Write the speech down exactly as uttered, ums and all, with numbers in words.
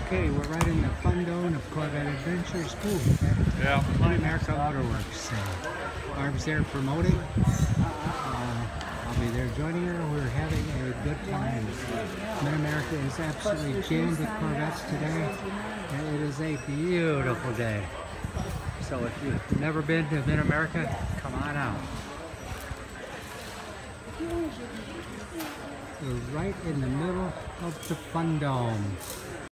Okay, we're right in the fun zone of Corvette Adventures. Ooh, Yeah. Mid-America Autoworks sale. Barb's there promoting. Uh, I'll be there joining her. We're having a good time. Mid-America is absolutely jammed with Corvettes today, and it is a beautiful day. So if you've never been to Mid-America, come on out. We're right in the middle of the fun dome.